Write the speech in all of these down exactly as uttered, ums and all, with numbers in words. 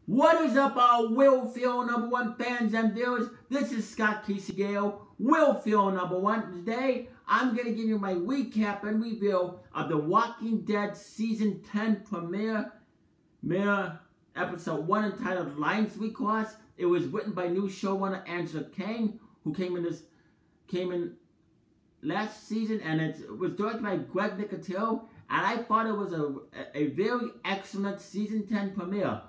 What is up, our Will Feel number one fans and viewers? This is Scott Casey Gale, Will Feel number one. Today, I'm going to give you my recap and review of The Walking Dead Season ten premiere, premiere episode one entitled Lions Recourse. It was written by new showrunner Angela Kang, who came in this came in last season, and it was directed by Greg Nicotero, and I thought it was a, a very excellent Season ten premiere.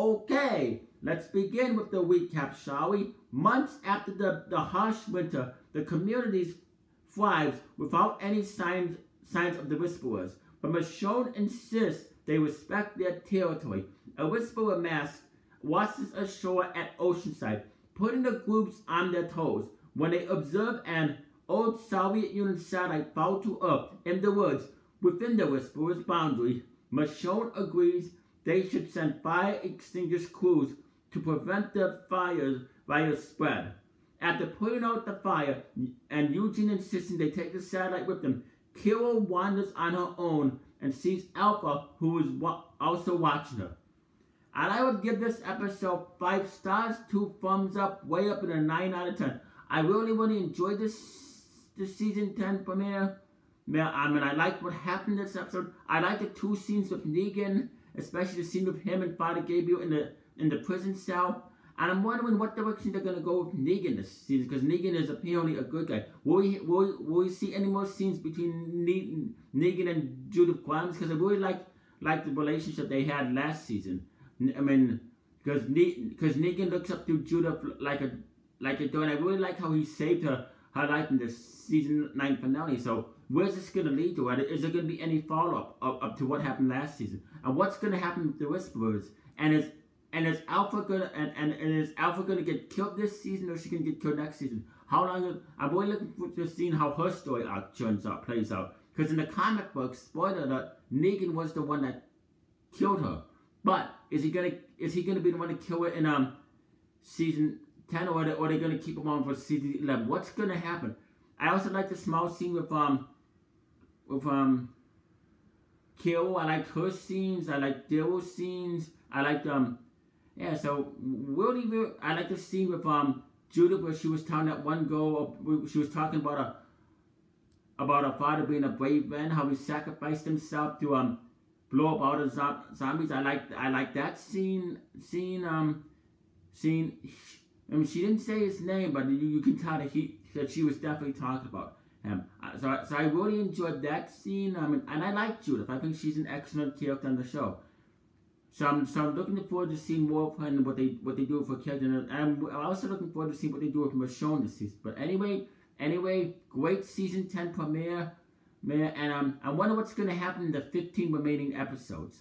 Okay, let's begin with the recap, shall we? Months after the, the harsh winter, the community thrives without any signs signs of the Whisperers, but Michonne insists they respect their territory. A Whisperer mask washes ashore at Oceanside, putting the groups on their toes. When they observe an old Soviet Union satellite fall to Earth in the woods within the Whisperer's boundary, Michonne agrees they should send fire extinguisher crews to prevent the fire virus spread. After putting out the fire and Eugene insisting they take the satellite with them, Kira wanders on her own and sees Alpha, who is wa also watching her. And I would give this episode five stars, two thumbs up, way up in a nine out of ten. I really, really enjoyed this, this season ten premiere. I mean, I liked what happened in this episode. I liked the two scenes with Negan, especially the scene with him and Father Gabriel in the in the prison cell. And I'm wondering what direction they're going to go with Negan this season, because Negan is apparently a good guy. Will we, will, will we see any more scenes between ne Negan and Judith Grimes? Because I really like, like the relationship they had last season. I mean, because ne because Negan looks up to Judith like a like a door, and I really like how he saved her, her life in the season nine finale. So where's this going to lead to? Is there going to be any follow-up up, up to what happened last season? And what's going to happen with the Whisperers? And is and is Alpha gonna and, and, and is Alpha gonna get killed this season, or is she gonna get killed next season? How long? I'm really looking forward to seeing how her story arc turns out, plays out. Because in the comic books, spoiler alert, Negan was the one that killed her. But is he gonna is he gonna be the one to kill her in um season ten, or are they, or are they gonna keep him on for season eleven? What's gonna happen? I also like the small scene with um with um Kill. I liked her scenes. I liked Daryl's scenes. I liked um yeah. So really, really, I like the scene with um Judith where she was telling that one girl. She was talking about a about her father being a brave man, how he sacrificed himself to um blow up all the zo zombies. I like I like that scene. Scene um scene. I mean, she didn't say his name, but you, you can tell that he that she was definitely talking about him. So, so I really enjoyed that scene. I mean, and I like Judith. I think she's an excellent character on the show. So I'm, so I'm looking forward to seeing more of her and what they what they do for character. And I'm also looking forward to see what they do with Michonne this season. But anyway, anyway, great season ten premiere. And um, I wonder what's going to happen in the fifteen remaining episodes.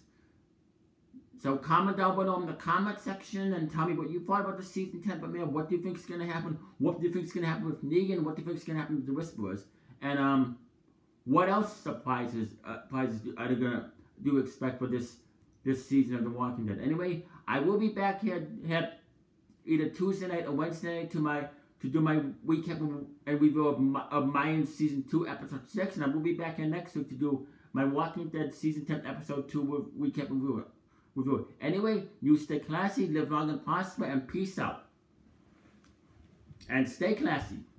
So comment down below in the comment section and tell me what you thought about the season ten premiere. What do you think is going to happen? What do you think is going to happen with Negan? What do you think is going to happen with the Whisperers? And um, what else surprises uh, surprises are they going to do expect for this this season of The Walking Dead? Anyway, I will be back here, here either Tuesday night or Wednesday night to my to do my recap and review of, my, of Mayans season two episode six, and I will be back here next week to do my Walking Dead season ten episode two recap and review. review. Anyway, you stay classy, live long and prosper, and peace out. And stay classy.